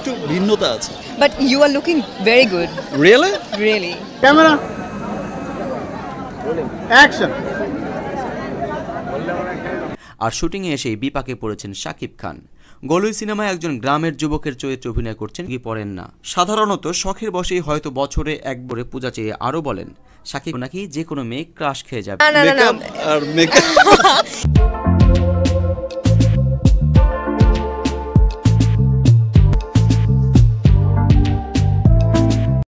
একটু ভিন্নতা আছে। But you are looking very good. Really? Really. Camera action. আর শুটিংয়ে এসেই বিপাকে পড়েছেন শাকিব খান। গলুই সিনেমায় একজন গ্রামের যুবকের চরিত্রে অভিনয় করছেন, কি পড়েন না। সাধারণত শখের বশেই হয়তো বছরে একবারে পূজা চেয়ে আরও বলেন শাকিব নাকি যে কোনো মেয়ে ক্রাশ খেয়ে যাবে। না, না, না, না। মেকআপ আর মেকআপ